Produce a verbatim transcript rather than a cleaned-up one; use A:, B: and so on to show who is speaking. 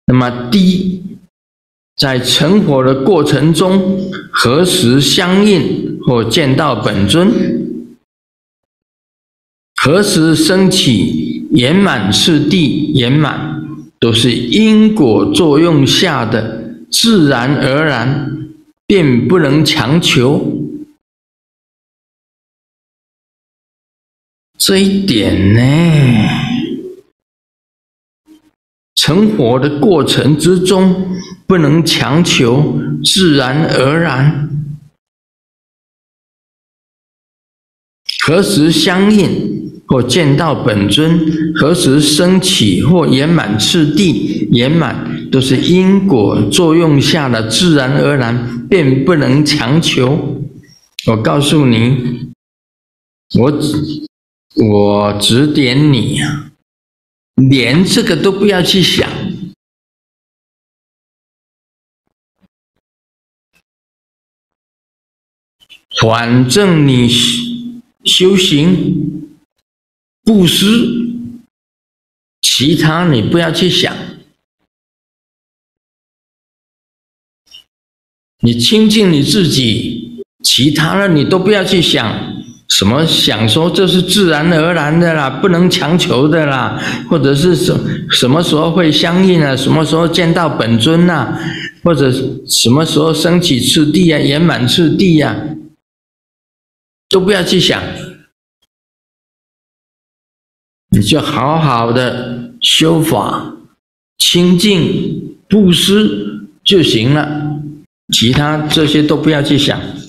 A: 那么地在成佛的过程中，何时相应或见到本尊？何时升起圆满次第圆满，都是因果作用下的自然而然，便不能强求。这一点呢，成佛的过程之中，不能强求，自然而然。何时相应或见到本尊？何时升起或圆满次第圆满，都是因果作用下的自然而然，便不能强求。我告诉你，我我指点你啊，连这个都不要去想。反正你修行布施，其他你不要去想。你清净你自己，其他的你都不要去想。什么想说这是自然而然的啦，不能强求的啦，或者是什什么时候会相应啊，什么时候见到本尊啊，或者什么时候升起次第啊，圆满次第啊，都不要去想。你就好好的修法、清净、布施就行了，其他这些都不要去想。